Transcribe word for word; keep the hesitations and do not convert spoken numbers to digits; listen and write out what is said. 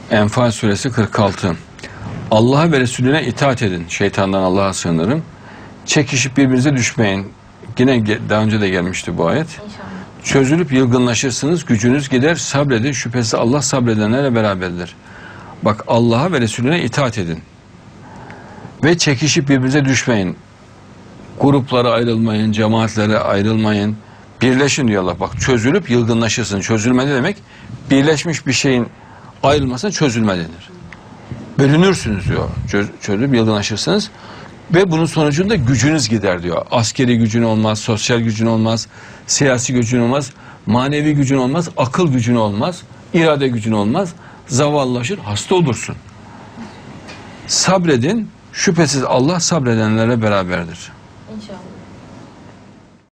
Enfal suresi kırk altı. Allah'a ve Resulüne itaat edin. Şeytandan Allah'a sığınırım. Çekişip birbirinize düşmeyin. Yine daha önce de gelmişti bu ayet. İnşallah. Çözülüp yılgınlaşırsınız, gücünüz gider, sabredin. Şüphesiz Allah sabredenlerle beraberdir. Bak, Allah'a ve Resulüne itaat edin. Ve çekişip birbirinize düşmeyin. Gruplara ayrılmayın, cemaatlere ayrılmayın. Birleşin diyor Allah. Bak, çözülüp yılgınlaşırsın. Çözülme ne demek? Birleşmiş bir şeyin ayrılmasına çözülme denir. Bölünürsünüz diyor. Çöz, çözülüp yılgınlaşırsınız. Ve bunun sonucunda gücünüz gider diyor. Askeri gücün olmaz, sosyal gücün olmaz, siyasi gücün olmaz, manevi gücün olmaz, akıl gücün olmaz, irade gücün olmaz. Zavallılaşır, hasta olursun. Sabredin, şüphesiz Allah sabredenlere beraberdir. İnşallah.